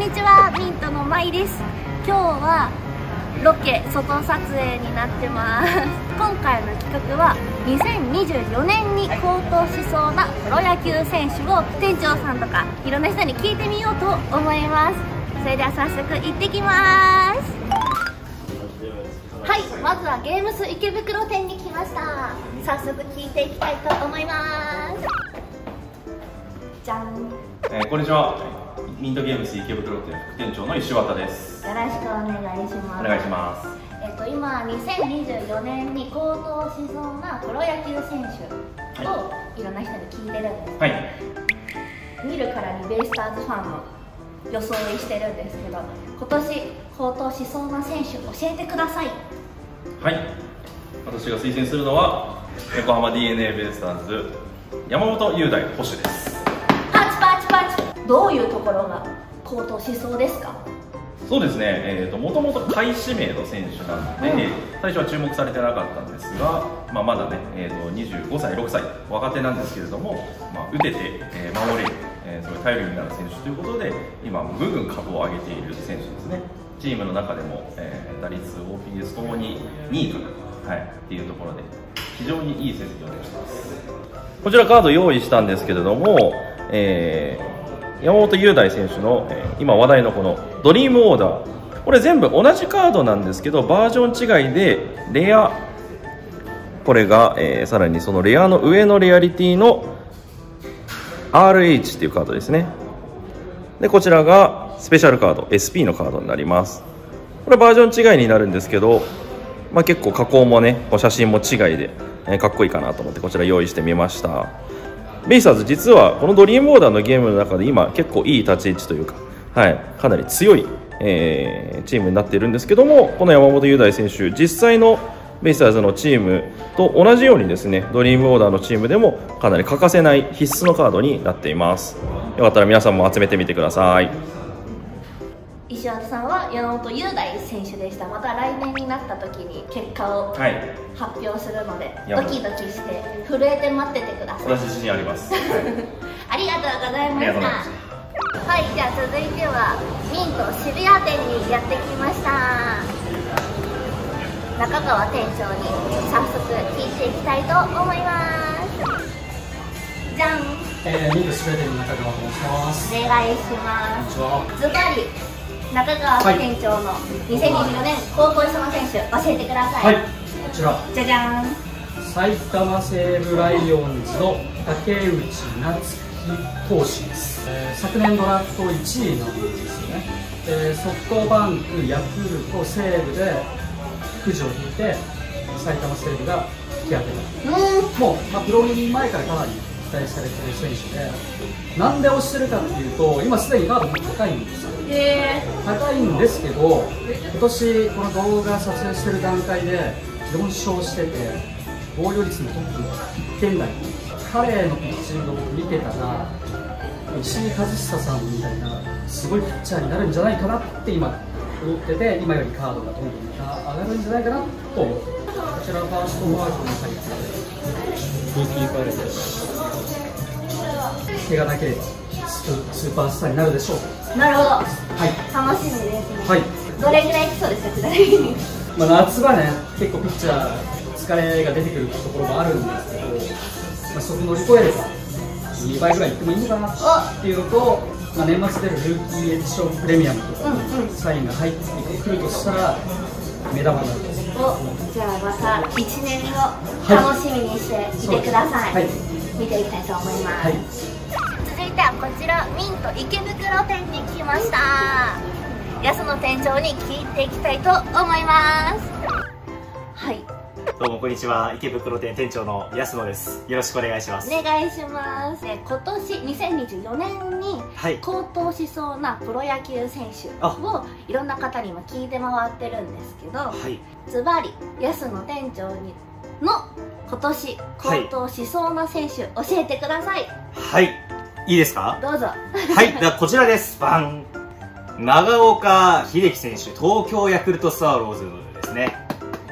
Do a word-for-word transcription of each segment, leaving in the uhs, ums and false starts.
にちは、ミントのまいです。今日はロケ外撮影になってます。今回の企画はにせんにじゅうよねんに高騰しそうなプロ野球選手を店長さんとかいろんな人に聞いてみようと思います。それでは早速行ってきます。はい、まずはゲームス池袋店に来ました。早速聞いていきたいと思います。じゃん、 えー、こんにちは。ミントゲームス池袋店副店長の石渡です。 よろしくお願いします。 お願いします。 えっと今にせんにじゅうよねんに高騰しそうなプロ野球選手をいろんな人に聞いてるんです。 はい。 見るからにベイスターズファンの装いしてるんですけど、今年高騰しそうな選手教えてください。 はい。私が推薦するのは横浜 ディーエヌエー ベイスターズ山本雄大捕手です。 パチパチパチ。どういうところが高騰しそうですか？ そうですね、えーと、もともと下位指名の選手なので、うん、最初は注目されてなかったんですが、まあ、まだね、えーと、にじゅうごさい、ろくさい、若手なんですけれども、まあ、打てて、えー、守れる、えー、すごい頼りになる選手ということで、今、ぐんぐん株を上げている選手ですね。チームの中でも、えー、打率、オーピーエス ともににいかな、はい、っていうところで、非常にいい成績を出しています。こちらカード用意したんですけれども、えー山本雄大選手の、えー、今話題のこのドリームオーダー、これ全部同じカードなんですけどバージョン違いでレア、これが、えー、さらにそのレアの上のレアリティの アールエイチ っていうカードですね。でこちらがスペシャルカード エスピー のカードになります。これバージョン違いになるんですけど、まあ、結構加工もね写真も違いで、えー、かっこいいかなと思ってこちら用意してみました。ベイスターズ実はこのドリームオーダーのゲームの中で今結構いい立ち位置というか、はい、かなり強い、えー、チームになっているんですけども、この山本雄大選手実際のベイスターズのチームと同じようにですねドリームオーダーのチームでもかなり欠かせない必須のカードになっています。よかったら皆さんも集めてみてください。 石渡さんは山本雄大選手でした。また来年になった時に結果を発表するので、はい、ドキドキして震えて待っててください。 私自信あります。はい、 ありがとうございました。はい、じゃあ続いてはミント渋谷店にやってきました。中川店長に早速聞いていきたいと思います。じゃん、 えー、ミント渋谷店の中川と申します。 お願いします。 こんにちは。 ズバリ中川店長のにせんにじゅうよねん高騰しそうな選手教えてください。 はい、こちらじゃじゃん、 埼玉西武ライオンズの竹内夏樹投手です。えー、昨年ドラフトいちいなんですよね。えー、ソフトバンク、ヤクルト、西武でくじを引いて埼玉西武が引き当てた。もう、まあ、プロ入り前からかなり期待されている選手で、なんで推してるかっていうと今すでにカードも高いんですよ。高いんですけど、今年この動画撮影してる段階でよん勝してて防御率のトップいってん台。彼のピッチングを見てたら石井一久さんみたいなすごいピッチャーになるんじゃないかなって今思ってて、今よりカードがどんどん上がるんじゃないかなと思って、こちらファーストマークのサイズルーキーカレーです。怪我なければスーパースターになるでしょう。 なるほど、はい、楽しみですね。 はい、 どれぐらいいきそうですか、ちなみに。 まあ夏場ね、結構ピッチャー疲れが出てくるところもあるんですけど、まあ、そこ乗り越えればにばいぐらいいってもいいのかなっていうのと、まあ、年末出るルーキーエディションプレミアムとかサインが入ってくるとしたら目玉になる。 お、じゃあまたいちねんご楽しみにしていてください。はい、見ていきたいと思います。はい、続いてはこちらミント池袋店に来ました。安野店長に聞いていきたいと思います。はい、 どうもこんにちは、池袋店店長の安野です。よろしくお願いします。 お願いします。今年にせんにじゅうよねんに高騰しそうなプロ野球選手をいろんな方にも聞いて回ってるんですけど、ズバリ安野店長にの今年高騰しそうな選手、はい、教えてください。 はい、いいですか？ どうぞ。 はい、ではこちらです。バン、長岡秀樹選手、東京ヤクルトスワローズですね。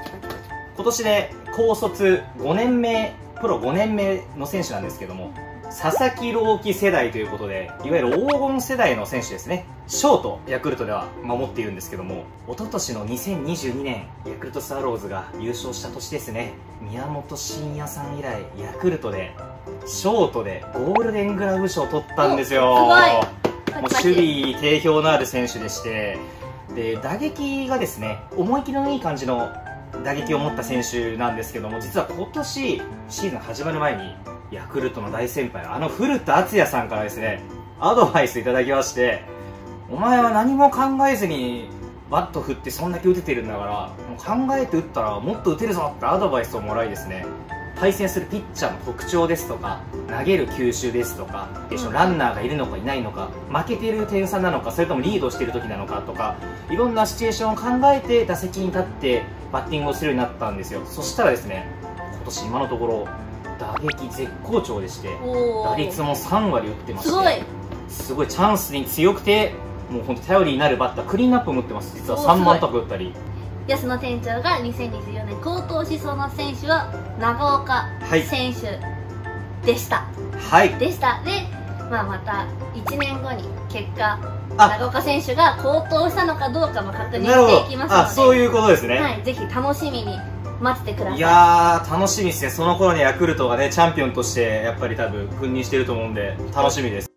今年で高卒ごねんめ、プロごねんめの選手なんですけども、 佐々木朗希世代ということで、いわゆる黄金世代の選手ですね。ショート、ヤクルトでは守っているんですけども、一昨年のにせんにじゅうにねん、ヤクルトスワローズが優勝した年ですね。宮本慎也さん以来、ヤクルトで、ショートでゴールデングラブ賞を取ったんですよ。 すごい。 もう守備定評のある選手でして、で、打撃がですね、思い切りのいい感じの打撃を持った選手なんですけども、実は今年、シーズン始まる前に、ヤクルトの大先輩、あの古田敦也さんからですね、アドバイスいただきまして、お前は何も考えずにバット振ってそんだけ打ててるんだから、もう考えて打ったらもっと打てるぞってアドバイスをもらいですね、対戦するピッチャーの特徴ですとか、投げる球種ですとか、ランナーがいるのかいないのか、負けてる点差なのか、それともリードしてる時なのかとか、いろんなシチュエーションを考えて打席に立ってバッティングをするようになったんですよ。そしたらですね、今年今のところ打撃絶好調でして、打率もさんわり打ってまして、 すごいすごいチャンスに強くて、もう本当頼りになるバッター、クリーンアップも打ってます。実はさんばんとか打ったり。 安野店長がにせんにじゅうよねん好投しそうな選手は長岡選手でした。 はい。 でした。で、まあ、またいちねんごに結果、長岡選手が好投したのかどうかも確認していきますので、 あ、そういうことですね。 はい、ぜひ楽しみに待っててください。 いやー、楽しみですね。その頃にヤクルトがね、チャンピオンとしてやっぱり多分君臨してると思うんで、楽しみです。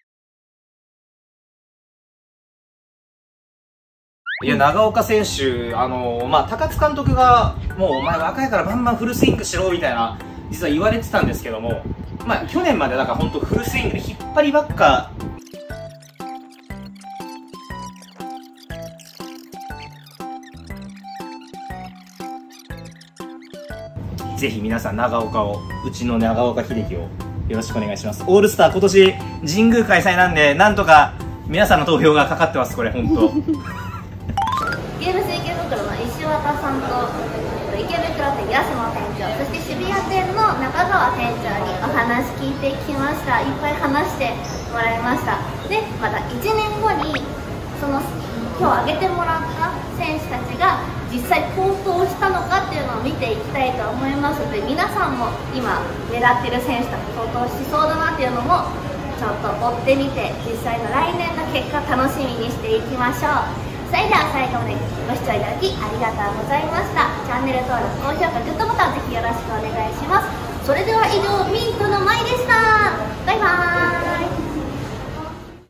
いや、長岡選手、あのー、まあ、高津監督が、もうお前若いからバンバンフルスイングしろみたいな、実は言われてたんですけども、まあ、去年までだから本当フルスイングで引っ張りばっか、ぜひ皆さん長岡を、うちの長岡秀樹をよろしくお願いします。オールスター今年神宮開催なんで、なんとか皆さんの投票がかかってます、これ本当。 ゲームス池袋の石渡さんと池袋店安野店長、そして渋谷店の中川店長にお話聞いてきました。いっぱい話してもらいました。で、またいちねんごにその今日挙げてもらった選手たちが実際好投したのかっていうのを見ていきたいと思いますので、皆さんも今狙ってる選手たち好投しそうだなっていうのもちょっと追ってみて、実際の来年の結果楽しみにしていきましょう。それでは最後までご視聴いただきありがとうございました。チャンネル登録、高評価、グッドボタンぜひよろしくお願いします。それでは以上、ミントのまいでした。バイバーイ。